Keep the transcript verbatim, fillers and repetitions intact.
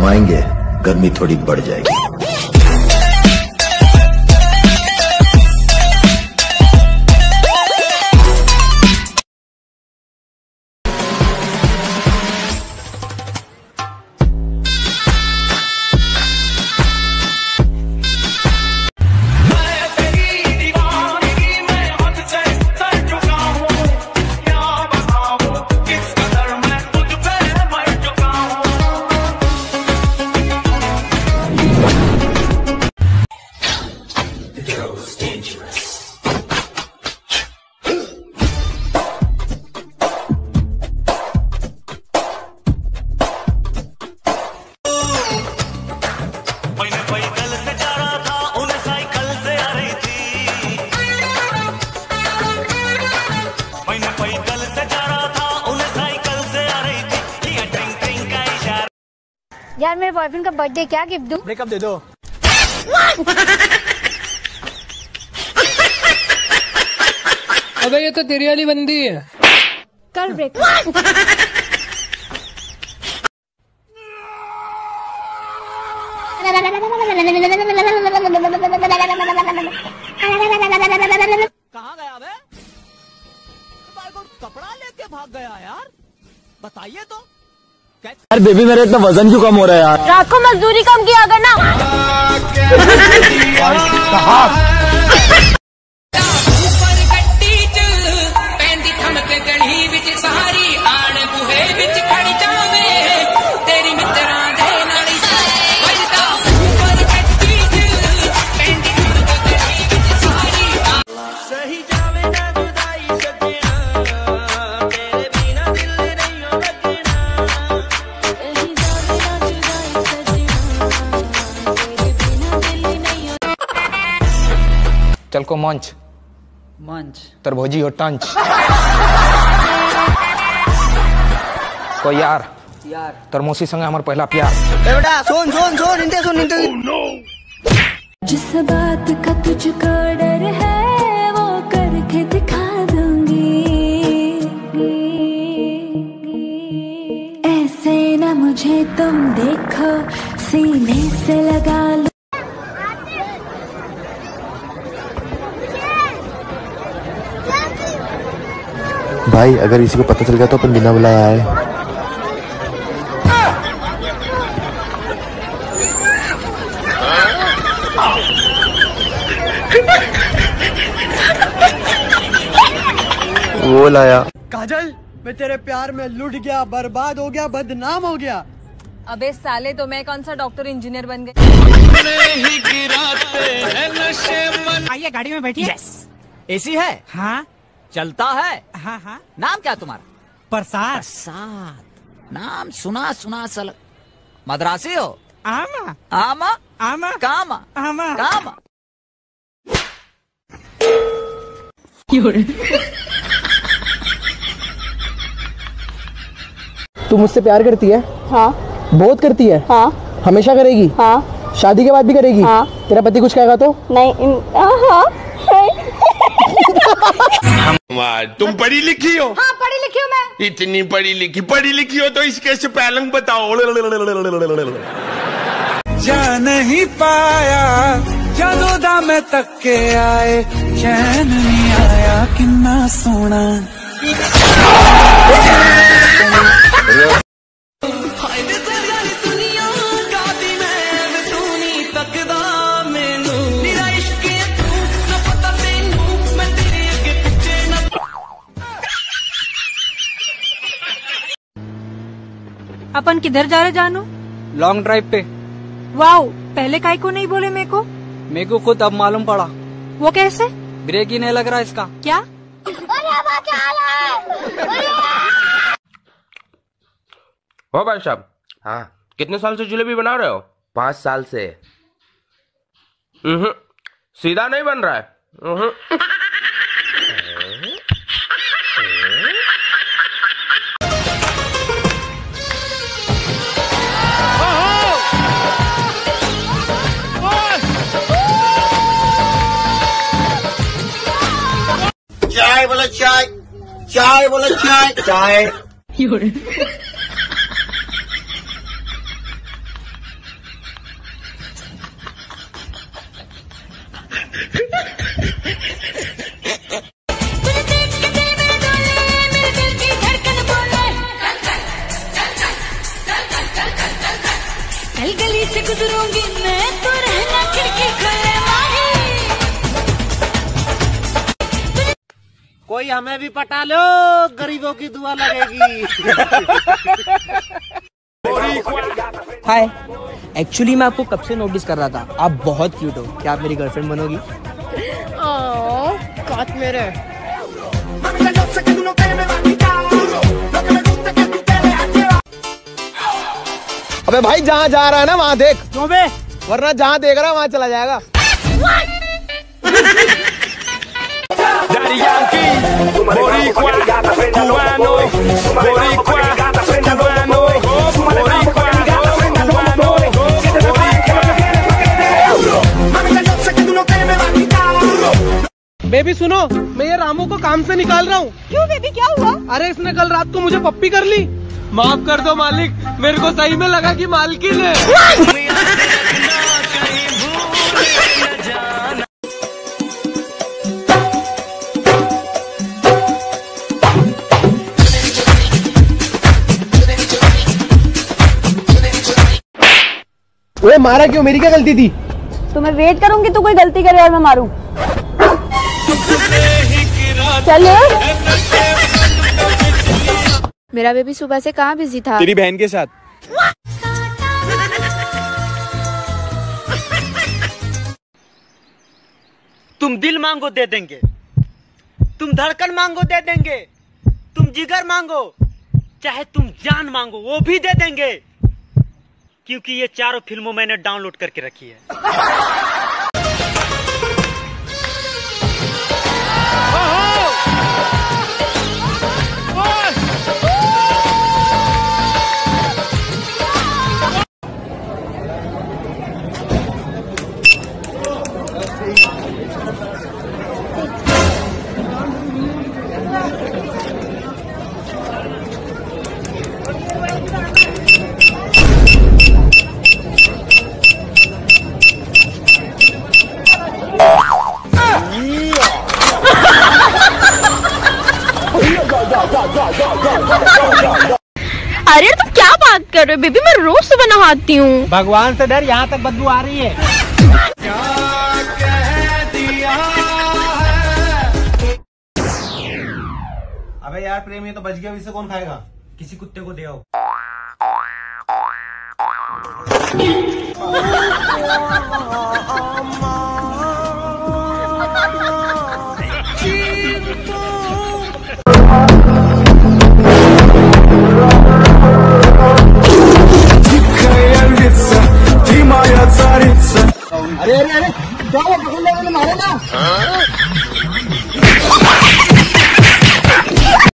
घुमाएंगे, गर्मी थोड़ी बढ़ जाएगी। यार मेरे बॉयफ्रेंड का बर्थडे, क्या गिफ्ट दूं? ब्रेकअप दे दो। अबे ये तो तेरी वाली बंदी है। कर ब्रेकअप। कहाँ गया बे? कपड़ा लेके भाग गया यार, बताइए तो। यार बेबी मेरा इतना वजन क्यों कम हो रहा है यार? रात को मजदूरी कम किया करना। चल को मंच मंच तरभोजी हो टंच को यार यार तरमोसी संगे हमार पहला प्यार। बेटा सुन सुन सुन इनते सुन इनते। जिस बात का तुझको डर है वो करके दिखा दूंगी, ऐसे ना मुझे तुम देखो सीने से लगा लो। भाई अगर इसी को पता चल गया तो अपन बिना बुलाए आए। वो लाया। काजल मैं तेरे प्यार में लुट गया, बर्बाद हो गया, बदनाम हो गया। अबे साले तो मैं कौन सा डॉक्टर इंजीनियर बन गई। आइए गाड़ी में बैठिए। यस। एसी है? हाँ। चलता है? हाँ हाँ। नाम क्या तुम्हारा? प्रसाद। प्रसाद नाम सुना सुना सल। मद्रासी हो? आमा आमा आमा कामा आमा कामा। तू मुझसे प्यार करती है? हाँ। बहुत करती है? हाँ। हमेशा करेगी? हाँ। शादी के बाद भी करेगी? हाँ। तेरा पति कुछ कहेगा तो? नहीं इन... हाँ। तुम पढ़ी लिखी हो? हाँ पढ़ी लिखी हूँ मैं। इतनी पढ़ी लिखी पढ़ी लिखी हो तो इसके स्पेलिंग बताओ। जा नहीं पाया जदों मैं तक के आए, चैन नहीं आया किन्ना सोना। अपन किधर जा रहे जानू? लॉन्ग ड्राइव पे। वाओ, पहले काहे को नहीं बोले मेरे को? मेरे को खुद अब मालूम पड़ा। वो कैसे? ब्रेक ही नहीं लग रहा इसका। क्या? हो भाई साहब। हाँ। कितने साल से जलेबी बना रहे हो? पाँच साल से। हम्म सीधा नहीं बन रहा है। चाय बोलो चाय, चाय बोलो चाय, चाय। गली गली से गुजरूंगी मैं तो रहना खिड़की खोले माही। कोई हमें भी पटा लो, गरीबों की दुआ लगेगी। हाय, एक्चुअली मैं आपको कब से नोटिस कर रहा था, आप बहुत क्यूट हो। क्या आप मेरी गर्लफ्रेंड बनोगी? काट मेरे। अबे भाई जहाँ जा रहा है ना वहाँ देख। क्यों बे? वरना जहाँ देख रहा है वहाँ चला जाएगा। बेबी सुनो, मैं ये रामू को काम से निकाल रहा हूँ। क्यों बेबी, क्या हुआ? अरे इसने कल रात को मुझे पप्पी कर ली। माफ कर दो मालिक, मेरे को सही में लगा कि मालकिन है। वो मारा क्यों? मेरी क्या गलती थी? तो मैं वेट करूंगी तू कोई गलती करे और मैं मारूं। चल। मेरा बेबी सुबह से कहाँ बिजी था? तेरी बहन के साथ। तुम दिल मांगो दे देंगे, तुम धड़कन मांगो दे देंगे, तुम जिगर मांगो, चाहे तुम जान मांगो वो भी दे देंगे, क्योंकि ये चारों फिल्मों मैंने डाउनलोड करके रखी है। अरे तुम क्या बात कर रहे हो बेबी, मैं रोज सुबह नहाती हूँ। भगवान से डर, यहाँ तक बदबू आ रही है। क्या कह दिया है? अबे यार प्रेम, ये तो बच गया, इसे कौन खाएगा? किसी कुत्ते को दे आओ। अरे अरे अरे क्या हुआ? पकड़ लो, मारे ना।